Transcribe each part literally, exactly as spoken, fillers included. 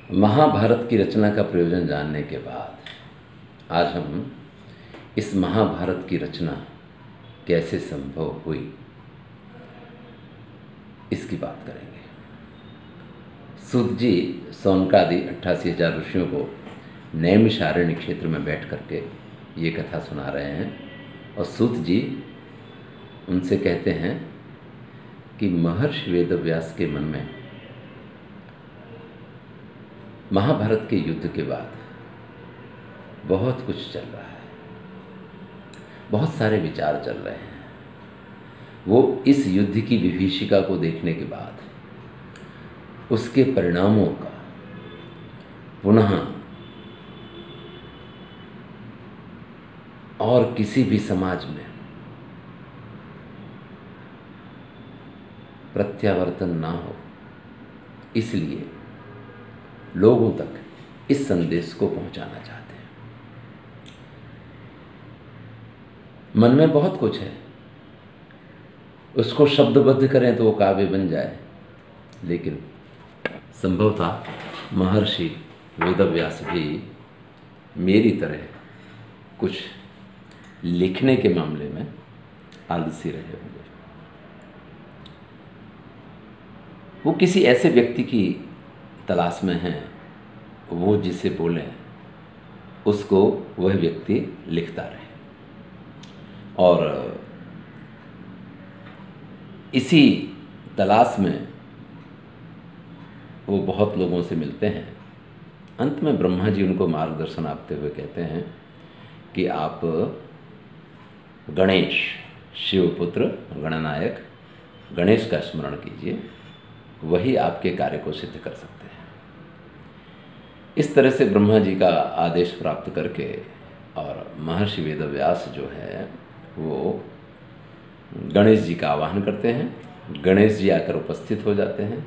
महाभारत की रचना का प्रयोजन जानने के बाद आज हम इस महाभारत की रचना कैसे संभव हुई इसकी बात करेंगे। सूत जी सौनकादि अट्ठासी हजार ऋषियों को नैमिषारण्य क्षेत्र में बैठ करके ये कथा सुना रहे हैं और सूत जी उनसे कहते हैं कि महर्षि वेदव्यास के मन में महाभारत के युद्ध के बाद बहुत कुछ चल रहा है, बहुत सारे विचार चल रहे हैं। वो इस युद्ध की विभीषिका को देखने के बाद उसके परिणामों का पुनः और किसी भी समाज में प्रत्यावर्तन ना हो, इसलिए लोगों तक इस संदेश को पहुंचाना चाहते हैं। मन में बहुत कुछ है, उसको शब्दबद्ध करें तो वो काव्य बन जाए, लेकिन संभवतः महर्षि वेदव्यास भी मेरी तरह कुछ लिखने के मामले में आलसी रहे होंगे। वो किसी ऐसे व्यक्ति की तलाश में हैं, वो जिसे बोलें उसको वह व्यक्ति लिखता रहे। और इसी तलाश में वो बहुत लोगों से मिलते हैं। अंत में ब्रह्मा जी उनको मार्गदर्शन आपते हुए कहते हैं कि आप गणेश, शिवपुत्र गणनायक गणेश का स्मरण कीजिए, वही आपके कार्य को सिद्ध कर सकते हैं। इस तरह से ब्रह्मा जी का आदेश प्राप्त करके और महर्षि वेदव्यास जो है वो गणेश जी का आवाहन करते हैं। गणेश जी आकर उपस्थित हो जाते हैं।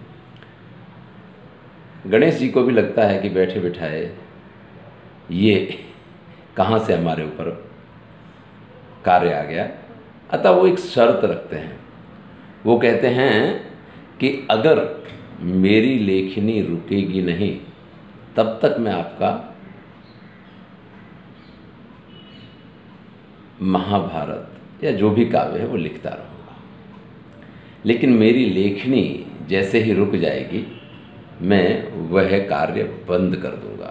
गणेश जी को भी लगता है कि बैठे बिठाए ये कहाँ से हमारे ऊपर कार्य आ गया। अतः वो एक शर्त रखते हैं। वो कहते हैं कि अगर मेरी लेखनी रुकेगी नहीं तब तक मैं आपका महाभारत या जो भी काव्य है वो लिखता रहूँगा, लेकिन मेरी लेखनी जैसे ही रुक जाएगी मैं वह कार्य बंद कर दूंगा।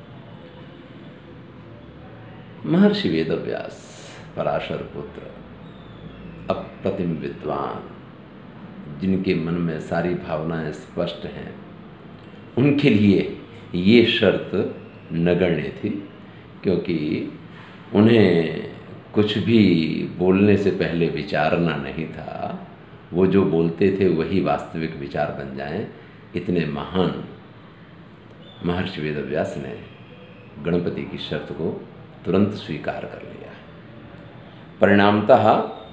महर्षि वेदव्यास पराशर पुत्र, अप्रतिम विद्वान, जिनके मन में सारी भावनाएं स्पष्ट हैं, उनके लिए ये शर्त नगण्य थी, क्योंकि उन्हें कुछ भी बोलने से पहले विचारना नहीं था। वो जो बोलते थे वही वास्तविक विचार बन जाएं, इतने महान महर्षि वेदव्यास ने गणपति की शर्त को तुरंत स्वीकार कर लिया। परिणामतः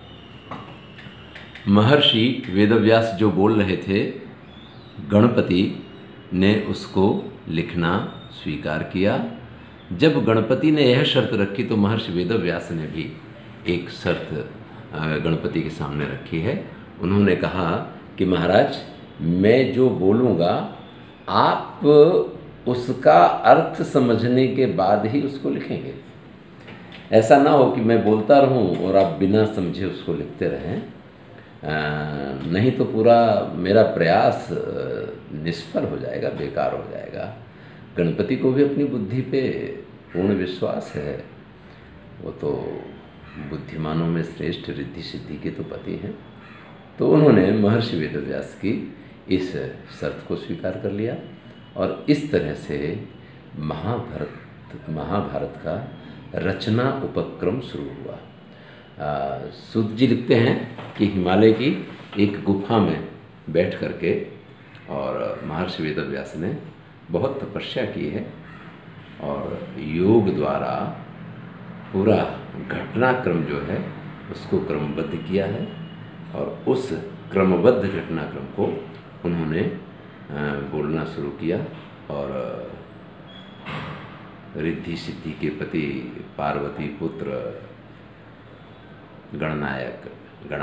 महर्षि वेदव्यास जो बोल रहे थे, गणपति ने उसको लिखना स्वीकार किया। जब गणपति ने यह शर्त रखी तो महर्षि वेदव्यास ने भी एक शर्त गणपति के सामने रखी है। उन्होंने कहा कि महाराज, मैं जो बोलूँगा आप उसका अर्थ समझने के बाद ही उसको लिखेंगे। ऐसा ना हो कि मैं बोलता रहूं और आप बिना समझे उसको लिखते रहें, आ, नहीं तो पूरा मेरा प्रयास निष्फल हो जाएगा, बेकार हो जाएगा। गणपति को भी अपनी बुद्धि पे पूर्ण विश्वास है। वो तो बुद्धिमानों में श्रेष्ठ, रिद्धि सिद्धि के तो पति हैं। तो उन्होंने महर्षि वेदव्यास की इस शर्त को स्वीकार कर लिया और इस तरह से महाभारत महाभारत का रचना उपक्रम शुरू हुआ। सूत जी लिखते हैं कि हिमालय की एक गुफा में बैठ करके और महर्षि वेदव्यास ने बहुत तपस्या की है और योग द्वारा पूरा घटनाक्रम जो है उसको क्रमबद्ध किया है और उस क्रमबद्ध घटनाक्रम को उन्होंने बोलना शुरू किया और रिद्धि सिद्धि के पति पार्वती पुत्र गणनायक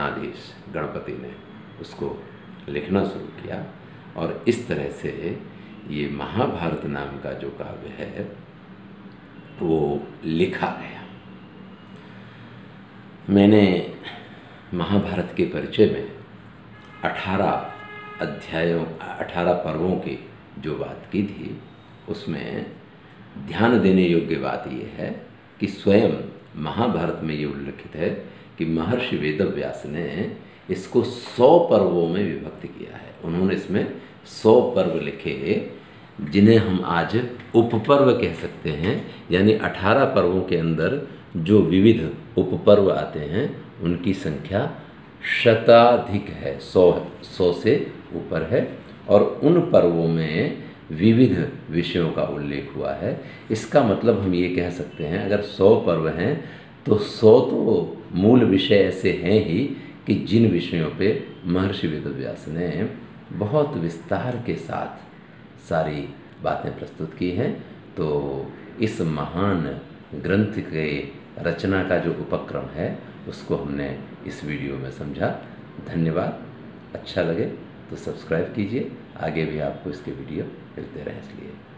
गणाधीश गणपति ने उसको लिखना शुरू किया और इस तरह से ये महाभारत नाम का जो काव्य है वो लिखा गया। मैंने महाभारत के परिचय में अठारह अध्यायों अठारह पर्वों की जो बात की थी, उसमें ध्यान देने योग्य बात ये है कि स्वयं महाभारत में ये उल्लिखित है कि महर्षि वेदव्यास ने इसको सौ पर्वों में विभक्त किया है। उन्होंने इसमें सौ पर्व लिखे, जिन्हें हम आज उपपर्व कह सकते हैं। यानी अठारह पर्वों के अंदर जो विविध उपपर्व आते हैं उनकी संख्या शताधिक है, सौ सौ से ऊपर है। और उन पर्वों में विविध विषयों का उल्लेख हुआ है। इसका मतलब हम ये कह सकते हैं, अगर सौ पर्व हैं तो सौ तो मूल विषय ऐसे हैं ही कि जिन विषयों पे महर्षि वेदव्यास ने बहुत विस्तार के साथ सारी बातें प्रस्तुत की हैं। तो इस महान ग्रंथ के रचना का जो उपक्रम है उसको हमने इस वीडियो में समझा। धन्यवाद। अच्छा लगे तो सब्सक्राइब कीजिए, आगे भी आपको इसके वीडियो मिलते रहें इसलिए।